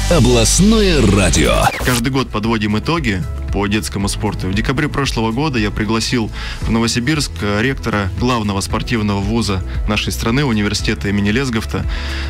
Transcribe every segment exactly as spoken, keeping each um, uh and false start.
Областное радио. Каждый год подводим итоги по детскому спорту. В декабре прошлого года я пригласил в Новосибирск ректора главного спортивного вуза нашей страны, университета имени Лесговта.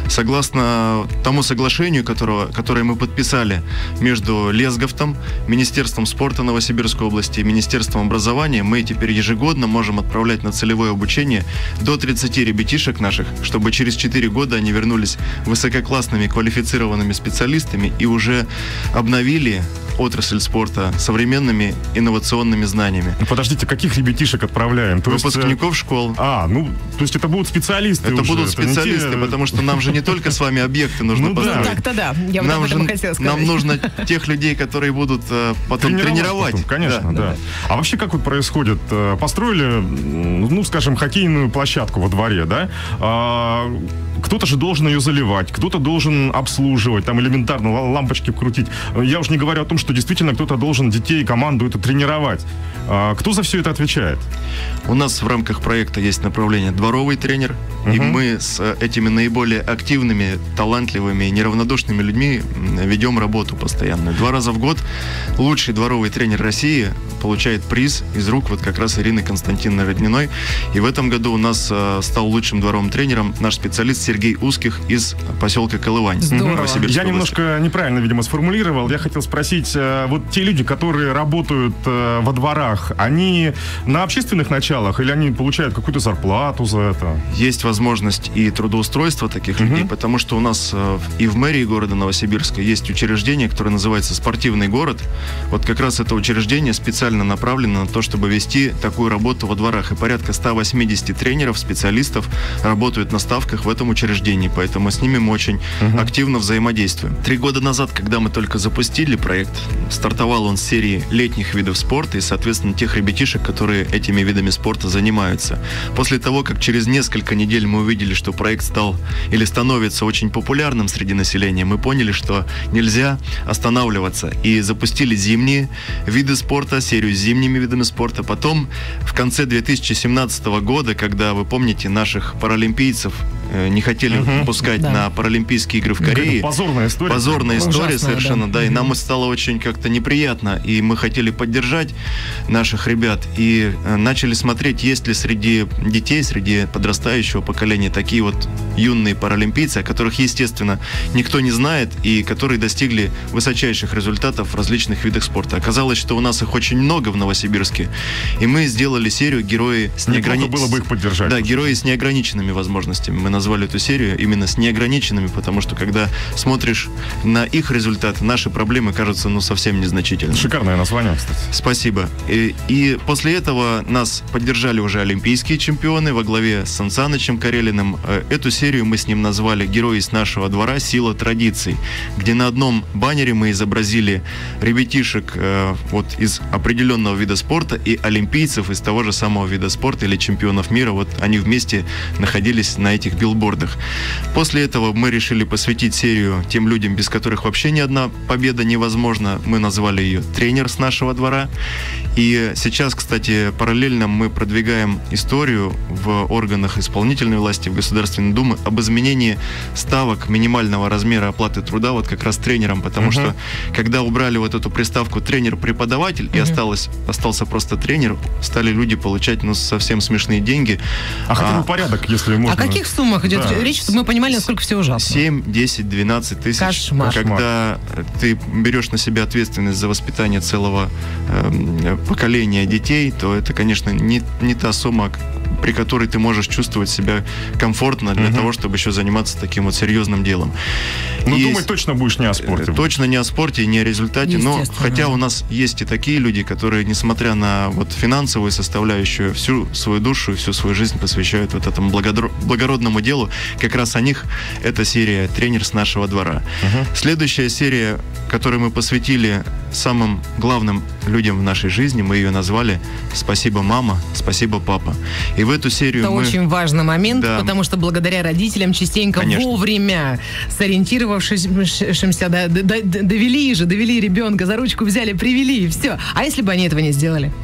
Согласно тому соглашению, которого, которое мы подписали между Лесговтом, Министерством спорта Новосибирской области и Министерством образования, мы теперь ежегодно можем отправлять на целевое обучение до тридцати ребятишек наших, чтобы через четыре года они вернулись высококлассными квалифицированными специалистами и уже обновили отрасль спорта современными инновационными знаниями. Ну, подождите, каких ребятишек отправляем? То Выпускников есть, школ. А, ну, то есть это будут специалисты Это уже, будут это специалисты, те... потому что нам же не только с вами объекты нужно ну, построить. да. Так-то да, я вот нам об этом же, хотела сказать. Нам нужно тех людей, которые будут uh, потом тренировать. тренировать. Потом, конечно, да, да. да. А вообще как вот происходит? Построили, ну, скажем, хоккейную площадку во дворе, да? А, кто-то же должен ее заливать, кто-то должен обслуживать, там элементарно лампочки крутить. Я уже не говорю о том, что действительно кто-то должен детей, команду эту тренировать. А, кто за все это отвечает? У нас в рамках проекта есть направление «Дворовый тренер», uh-huh. и мы с этими наиболее активными, талантливыми, неравнодушными людьми ведем работу постоянно. Два раза в год лучший дворовый тренер России получает приз из рук вот как раз Ирины Константиновны Родниной. И в этом году у нас э, стал лучшим дворовым тренером наш специалист Сергей Узких из поселка Колывань. Я немножко неправильно, видимо, сформулировал. Я хотел спросить, э, вот те люди, которые работают э, во дворах, они на общественных началах или они получают какую-то зарплату за это? Есть возможность и трудоустройства таких uh-huh. людей, потому что у нас э, и в мэрии города Новосибирска есть учреждение, которое называется «Спортивный город». Вот как раз это учреждение специально направлено на то, чтобы вести такую работу во дворах. И порядка ста восьмидесяти тренеров, специалистов работают на ставках в этом учреждении, поэтому с ними мы очень uh-huh. активно взаимодействуем. Три года назад, когда мы только запустили проект, стартовал он с серии летних видов спорта и, соответственно, тех ребятишек, которые этими видами спорта занимаются. После того, как через несколько недель мы увидели, что проект стал или становится очень популярным среди населения, мы поняли, что нельзя останавливаться, и запустили зимние виды спорта, серию с зимними видами спорта. Потом, в конце две тысячи семнадцатого года, когда, вы помните, наших паралимпийцев э, не хотели uh-huh. пускать да. на Паралимпийские игры в Корее. Позорная история. Позорная история, ужасная, совершенно, да. да. И uh-huh. нам стало очень как-то неприятно. И мы хотели поддержать наших ребят. И э, начали смотреть, есть ли среди детей, среди подрастающего поколения такие вот юные паралимпийцы, о которых, естественно, никто не знает, и которые достигли высочайших результатов в различных видах спорта. Оказалось, что у нас их очень много в Новосибирске. И мы сделали серию «Герои с неограниченными...» было бы их поддержать. Да, «Герои с неограниченными возможностями». Мы назвали эту серию именно с неограниченными, потому что, когда смотришь на их результаты, наши проблемы кажутся, ну, совсем незначительными. Шикарное название, кстати. Спасибо. И, и после этого нас поддержали уже олимпийские чемпионы во главе с Сан Санычем Карелиным. Эту серию мы с ним назвали «Герои с нашего двора. Сила традиций», где на одном баннере мы изобразили ребятишек э, вот из определенного вида спорта и олимпийцев из того же самого вида спорта или чемпионов мира. Вот они вместе находились на этих билбордах. После этого мы решили посвятить серию тем людям, без которых вообще ни одна победа невозможна. Мы назвали ее «Тренер с нашего двора». И сейчас, кстати, параллельно мы продвигаем историю в органах исполнительной власти, в Государственной Думе об изменении ставок минимального размера оплаты труда вот как раз тренерам, потому uh-huh. что когда убрали вот эту приставку «тренер-преподаватель» uh-huh. и осталось, остался просто тренер, стали люди получать, ну, совсем смешные деньги. А, а хотя бы порядок, если можно. О каких суммах идет да. речь, чтобы мы понимали, насколько все ужасно? семь, десять, двенадцать тысяч. Кошмар. Когда ты берешь на себя ответственность за воспитание целого э, поколения детей, то это, конечно, не, не та сумма, при которой ты можешь чувствовать себя комфортно для uh-huh. того, чтобы еще заниматься таким вот серьезным делом. Ну, и думать точно будешь не о спорте. Точно не о спорте, не о результате, но хотя у нас есть и такие люди, которые, несмотря на вот финансовую составляющую, всю свою душу и всю свою жизнь посвящают вот этому благодро- благородному делу. Как раз о них эта серия «Тренер с нашего двора». Uh-huh. Следующая серия, которую мы посвятили самым главным людям в нашей жизни, мы ее назвали «Спасибо, мама, спасибо, папа». И в эту серию Это мы... очень важный момент, да. потому что благодаря родителям частенько Конечно. вовремя сориентировавшимся, да, довели же, довели ребенка, за ручку взяли, привели, и все. А если бы они этого не сделали?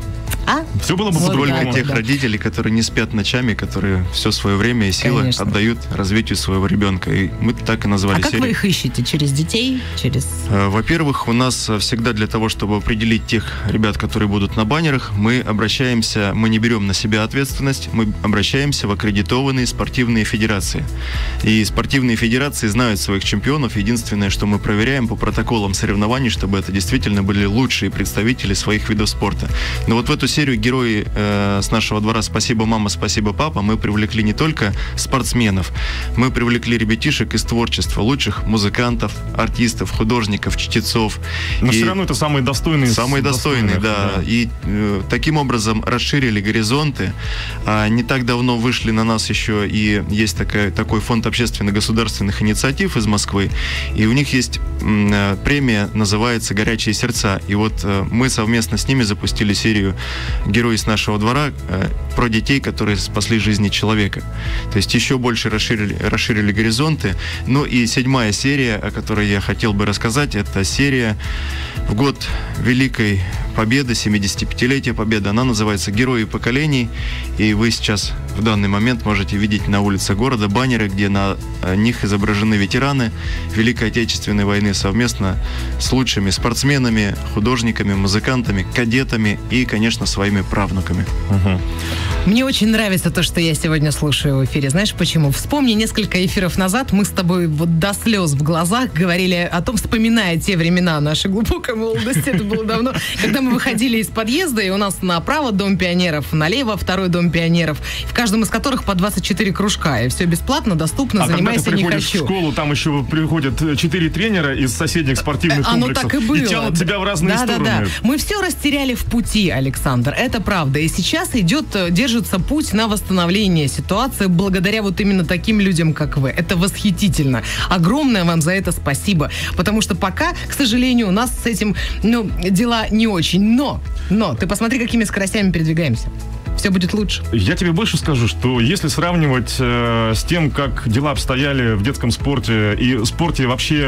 А? Все было бы Вот по-другому. Только да, тех да. родителей, которые не спят ночами, которые все свое время и силы Конечно. отдают развитию своего ребенка. И мы так и назвали А как серию. вы их ищете? Через детей? Через... Э, Во-первых, у нас э, всегда для того, чтобы определить тех ребят, которые будут на баннерах, мы обращаемся, мы не берем на себя ответственность, мы обращаемся в аккредитованные спортивные федерации. И спортивные федерации знают своих чемпионов. Единственное, что мы проверяем по протоколам соревнований, чтобы это действительно были лучшие представители своих видов спорта. Но вот в эту серию «Герои э, с нашего двора. Спасибо, мама, спасибо, папа» мы привлекли не только спортсменов, мы привлекли ребятишек из творчества, лучших музыкантов, артистов, художников, чтецов. Но И все равно это самые достойные. Самые достойные, да. И э, таким образом расширили горизонты. А, не так давно вышли на нас еще и есть такая, такой фонд общественно-государственных инициатив из Москвы. И у них есть м, э, премия, называется «Горячие сердца». И вот э, мы совместно с ними запустили серию «Герои с нашего двора» э, про детей, которые спасли жизни человека. То есть еще больше расширили, расширили горизонты. Ну и седьмая серия, о которой я хотел бы рассказать, это серия в год Великой Победы, семидесятипятилетия Победы. Она называется «Герои поколений». И вы сейчас в данный момент можете видеть на улице города баннеры, где на них изображены ветераны Великой Отечественной войны совместно с лучшими спортсменами, художниками, музыкантами, кадетами и, конечно, своими правнуками. Угу. Мне очень нравится то, что я сегодня слушаю в эфире. Знаешь почему? Вспомни, несколько эфиров назад мы с тобой вот до слез в глазах говорили о том, вспоминая те времена нашей глубокой молодости, это было давно, когда мы выходили из подъезда, и у нас направо Дом пионеров, налево второй Дом пионеров, в каждом из которых по двадцать четыре кружка, и все бесплатно, доступно, А занимайся когда ты не приходишь хочу. в школу, там еще приходят четыре тренера из соседних спортивных Оно комплексов. так и было. И тянут тебя в разные да, стороны. Да, да. Мы все растеряли в пути, Александр, это правда. И сейчас идет, держится путь на восстановление ситуации благодаря вот именно таким людям, как вы. Это восхитительно. Огромное вам за это спасибо. Потому что пока, к сожалению, у нас с этим, ну, дела не очень. Но, но, ты посмотри, какими скоростями передвигаемся. Все будет лучше. Я тебе больше скажу, что если сравнивать э, с тем, как дела обстояли в детском спорте и спорте вообще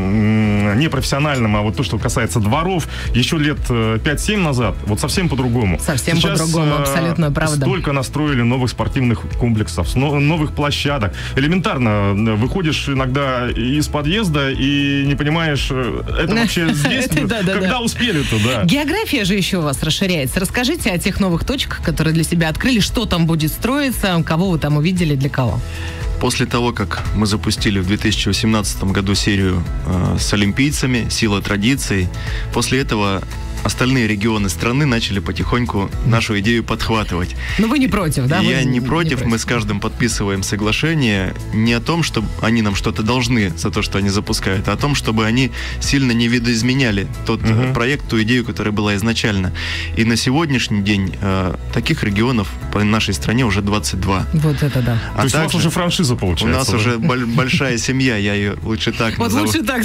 м- не профессиональном, а вот то, что касается дворов, еще лет э, пять-семь назад, вот совсем по-другому. Совсем Сейчас, по-другому, э, абсолютно правда. Столько настроили новых спортивных комплексов, но- новых площадок. Элементарно э, выходишь иногда из подъезда и не понимаешь, э, это вообще здесь? Когда успели-то, да? География же еще у вас расширяется. Расскажите о тех новых точках, которые для себя открыли, что там будет строиться, кого вы там увидели, для кого? После того, как мы запустили в две тысячи восемнадцатом году серию э, с олимпийцами «Сила традиций», после этого остальные регионы страны начали потихоньку нашу идею подхватывать. Но вы не против, да? Я Вы не против, мы с каждым подписываем соглашение не о том, что они нам что-то должны за то, что они запускают, а о том, чтобы они сильно не видоизменяли тот uh-huh. проект, ту идею, которая была изначально. И на сегодняшний день э, таких регионов по нашей стране уже двадцать два. Вот это да. А то есть также, у вас уже франшиза получается? У нас да? уже большая семья, я ее лучше так Вот назову. лучше так.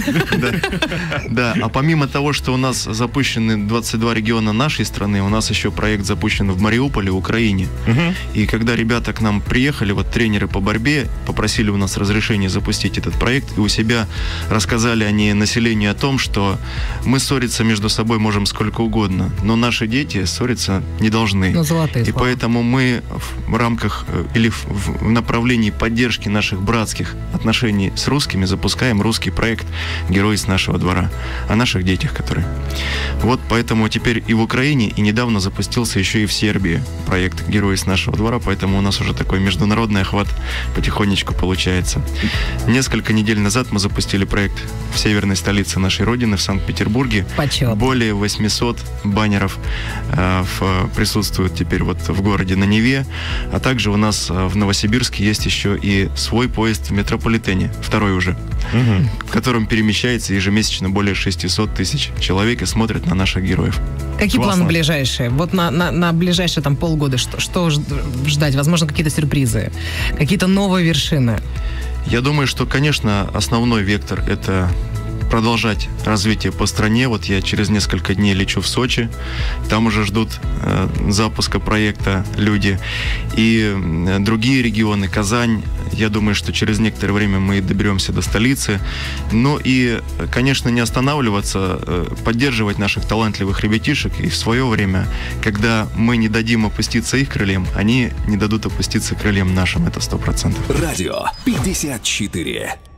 Да, а помимо того, что у нас запущены двадцать два региона нашей страны, у нас еще проект запущен в Мариуполе, в Украине. Угу. И когда ребята к нам приехали, вот тренеры по борьбе, попросили у нас разрешения запустить этот проект, и у себя рассказали они населению о том, что мы ссориться между собой можем сколько угодно, но наши дети ссориться не должны. Ну, золотые и слова. поэтому мы в рамках или в, в направлении поддержки наших братских отношений с русскими запускаем русский проект «Герои с нашего двора», о наших детях, которые... Вот поэтому теперь и в Украине, и недавно запустился еще и в Сербии проект «Герои с нашего двора», поэтому у нас уже такой международный охват потихонечку получается. Несколько недель назад мы запустили проект в северной столице нашей родины, в Санкт-Петербурге. Почет. Более восемьсот баннеров э, в, присутствуют теперь вот в городе на Неве, а также у нас э, в Новосибирске есть еще и свой поезд в метрополитене, второй уже, угу. в котором перемещается ежемесячно более шестьсот тысяч человек и смотрят на наших героев. Какие Классно. планы ближайшие? Вот на, на, на ближайшие там полгода что, что ждать? Возможно, какие-то сюрпризы, какие-то новые вершины? Я думаю, что, конечно, основной вектор — это продолжать развитие по стране. Вот я через несколько дней лечу в Сочи. Там уже ждут э, запуска проекта люди. И э, другие регионы, Казань, я думаю, что через некоторое время мы доберемся до столицы. Ну и, конечно, не останавливаться, э, поддерживать наших талантливых ребятишек. И в свое время, когда мы не дадим опуститься их крыльям, они не дадут опуститься крыльям нашим. Это сто процентов. Радио пятьдесят четыре.